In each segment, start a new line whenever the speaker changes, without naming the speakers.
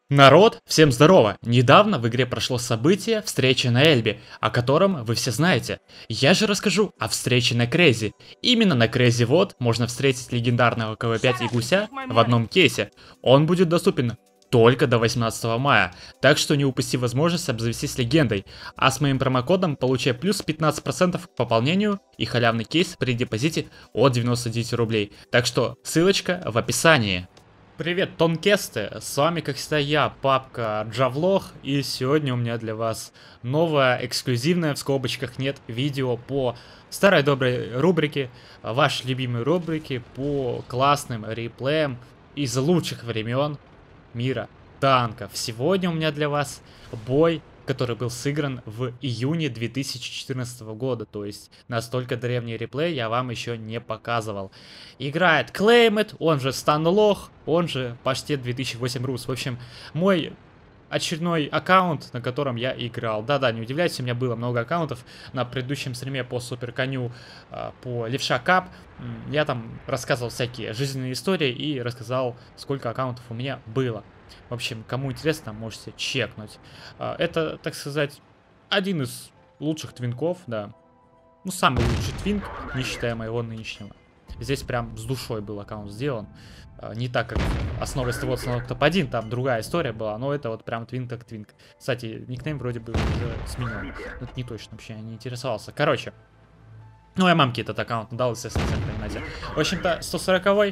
Народ, всем здорово! Недавно в игре прошло событие встречи на Эльбе, о котором вы все знаете. Я же расскажу о встрече на Крейзи. Именно на Крейзи вот можно встретить легендарного КВ-5 и гуся в одном кейсе. Он будет доступен только до 18 мая, так что не упусти возможность обзавестись легендой. А с моим промокодом получай плюс 15% к пополнению и халявный кейс при депозите от 99 рублей. Так что ссылочка в описании. Привет, Тонкесты! С вами, как всегда, я, Папка Джавлог, и сегодня у меня для вас новое, эксклюзивное, в скобочках нет, видео по старой доброй рубрике, вашей любимой рубрике по классным реплеям из лучших времен мира танков. Сегодня у меня для вас бой, который был сыгран в июне 2014 года, то есть настолько древний реплей я вам еще не показывал. Играет Claimit, он же Станлох, он же Паштет 2008 Рус. В общем, мой очередной аккаунт, на котором я играл. Да-да, не удивляйтесь, у меня было много аккаунтов. На предыдущем стриме по Суперконю, по Левша Кап, я там рассказывал всякие жизненные истории и рассказал, сколько аккаунтов у меня было. В общем, кому интересно, можете чекнуть. Это, так сказать, один из лучших твинков, да. Ну, самый лучший твинк, не считая моего нынешнего. Здесь прям с душой был аккаунт сделан. Не так, как основой СТВ топ-1, там другая история была, но это вот прям твинк как твинк. Кстати, никнейм вроде бы уже сменен. Это не точно, вообще не интересовался. Короче. Ну, я мамке этот аккаунт дал, естественно, сами понимаете. В общем-то, 140-й.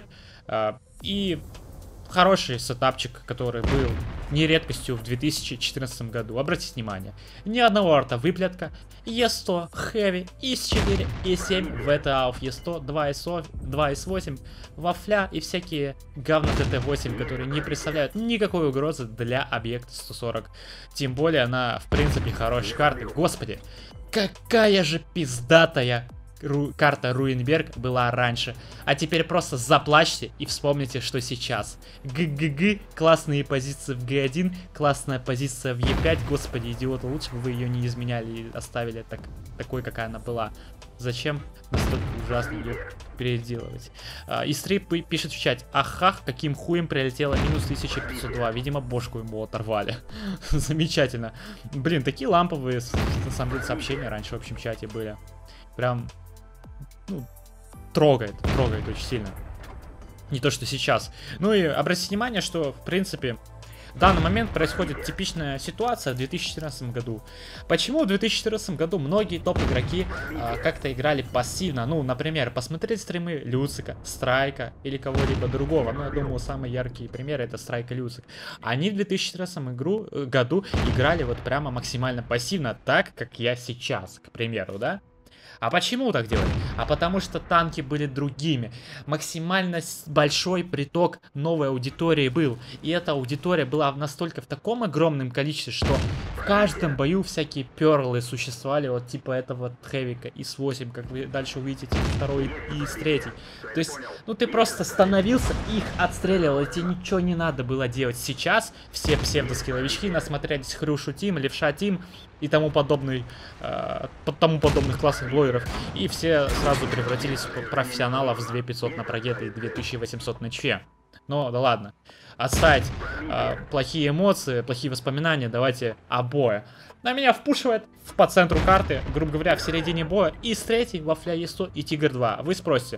И хороший сетапчик, который был не редкостью в 2014 году. Обратите внимание, ни одного арта выплетка, Е100, Heavy, ИС-4, Е7, ВТАУФ, Е100, 2С8, Вафля и всякие говно ТТ-8, которые не представляют никакой угрозы для объекта 140. Тем более она, в принципе, хорошая карта. Господи, какая же пиздатая карта Руинберг была раньше. А теперь просто заплачьте и вспомните, что сейчас. ГГГ, классные позиции в Г1, классная позиция в Е5. Господи, идиоты, лучше бы вы ее не изменяли и оставили такой, какая она была. Зачем настолько ужасно ее переделывать? Истрип пишет в чате: ахах, каким хуем прилетело минус 1502. Видимо, бошку ему оторвали. Замечательно. Блин, такие ламповые, на самом деле, сообщения раньше в общем чате были. Прям, ну, трогает очень сильно. Не то, что сейчас. Ну и обратите внимание, что, в принципе, в данный момент происходит типичная ситуация в 2014 году. Почему в 2014 году многие топ-игроки как-то играли пассивно? Ну, например, посмотреть стримы Люцика, Страйка или кого-либо другого. Ну, я думаю, самые яркие примеры — это Страйк и Люцик. Они в 2014 году играли вот прямо максимально пассивно, так, как я сейчас, к примеру, да? А почему так делать? А потому что танки были другими. Максимально большой приток новой аудитории был. И эта аудитория была настолько в таком огромном количестве, что в каждом бою всякие перлы существовали. Вот типа этого Хэвика, ИС-8, как вы дальше увидите, второй и ИС-3. То есть, ну ты просто становился, их отстреливал, и тебе ничего не надо было делать. Сейчас все псевдоскилловички насмотрелись Хрюшу Тим, Левша Тим и тому подобных классных блогеров, и все сразу превратились в профессионалов с 2500 на прогеты и 2800 на ЧФе. Но да ладно, оставить плохие эмоции, плохие воспоминания, давайте о бое. На меня впушивает по центру карты, грубо говоря, в середине боя, ИС-3, Вафля Е100 и Тигр-2. Вы спросите: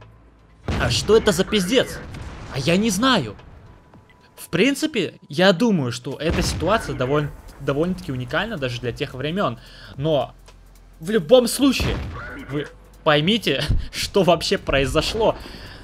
а что это за пиздец? А я не знаю. В принципе, я думаю, что эта ситуация довольно-таки уникальна даже для тех времен. Но в любом случае, вы поймите, что вообще произошло.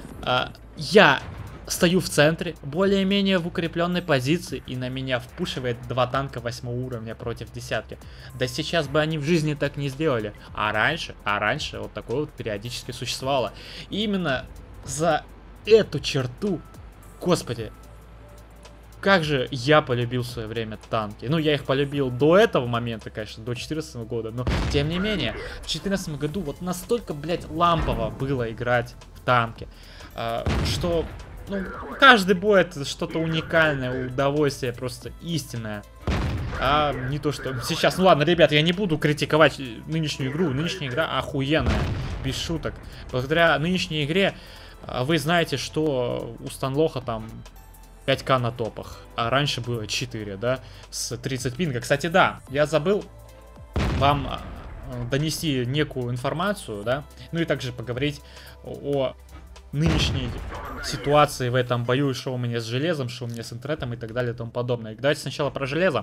Я стою в центре, более-менее в укрепленной позиции, и на меня впушивает два танка 8 уровня против десятки. Да сейчас бы они в жизни так не сделали. А раньше вот такое вот периодически существовало. И именно за эту черту, господи, как же я полюбил в свое время танки. Ну, я их полюбил до этого момента, конечно, до 2014 года. Но, тем не менее, в 2014 году вот настолько, блядь, лампово было играть в танки, что, ну, каждый бой — это что-то уникальное, удовольствие просто истинное. А не то, что сейчас. Ну ладно, ребят, я не буду критиковать нынешнюю игру. Нынешняя игра охуенная, без шуток. Благодаря нынешней игре вы знаете, что у Станлоха там 5К на топах, а раньше было 4, да, с 30 пинга. Кстати, да, я забыл вам донести некую информацию, да, ну и также поговорить о нынешней ситуации в этом бою, что у меня с железом, что у меня с интернетом и так далее и тому подобное. Давайте сначала про железо.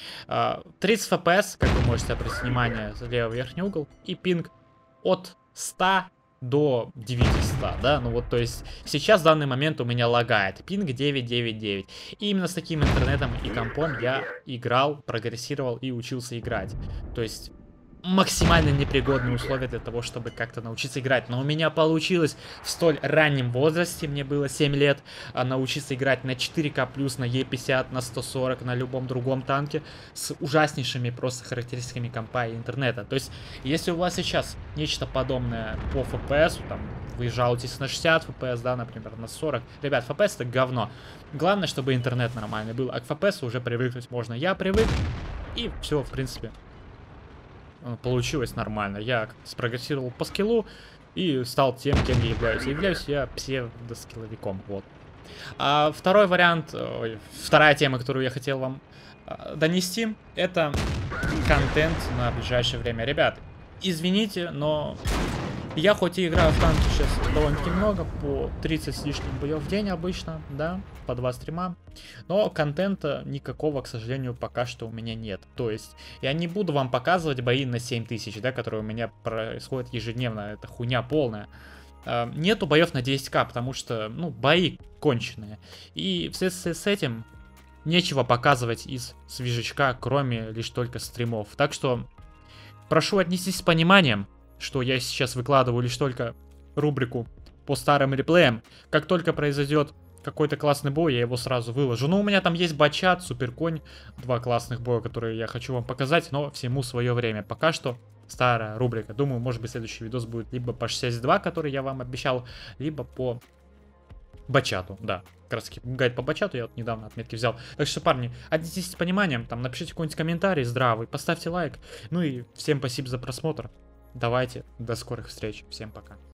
30 FPS, как вы можете обратить внимание, левый верхний угол, и пинг от 100 до 900, да, ну вот, то есть сейчас в данный момент у меня лагает пинг 999, и именно с таким интернетом и компом я играл, прогрессировал и учился играть, то есть максимально непригодные условия для того, чтобы как-то научиться играть. Но у меня получилось в столь раннем возрасте, мне было 7 лет, научиться играть на 4К+, на Е50, на 140, на любом другом танке, с ужаснейшими просто характеристиками компа и интернета. То есть, если у вас сейчас нечто подобное по FPS, там, вы жалуетесь на 60 FPS, да, например, на 40, ребят, FPS это говно. Главное, чтобы интернет нормальный был, а к FPS уже привыкнуть можно. Я привык, и все, в принципе, получилось нормально. Я спрогрессировал по скиллу и стал тем, кем я являюсь. Являюсь я псевдоскилловиком. Вот. А второй вариант, вторая тема, которую я хотел вам донести, это контент на ближайшее время. Ребят, извините, но я хоть и играю в танки сейчас довольно-таки много, по 30 с лишним боев в день обычно, да, по 2 стрима, но контента никакого, к сожалению, пока что у меня нет. То есть я не буду вам показывать бои на 7000, да, которые у меня происходят ежедневно, это хуйня полная. Нету боев на 10К, потому что, ну, бои конченые. И вследствие с этим нечего показывать из свежачка, кроме лишь только стримов. Так что прошу отнестись с пониманием, что я сейчас выкладываю лишь только рубрику по старым реплеям. Как только произойдет какой-то классный бой, я его сразу выложу. Ну, у меня там есть Бачат, Суперконь, 2 классных боя, которые я хочу вам показать, но всему свое время. Пока что старая рубрика. Думаю, может быть, следующий видос будет либо по 62, который я вам обещал, либо по Бачату, да. Как раз таки гайд по Бачату я вот недавно отметки взял. Так что, парни, отнеситесь с пониманием, там напишите какой-нибудь комментарий здравый, поставьте лайк. Ну и всем спасибо за просмотр. Давайте, до скорых встреч, всем пока.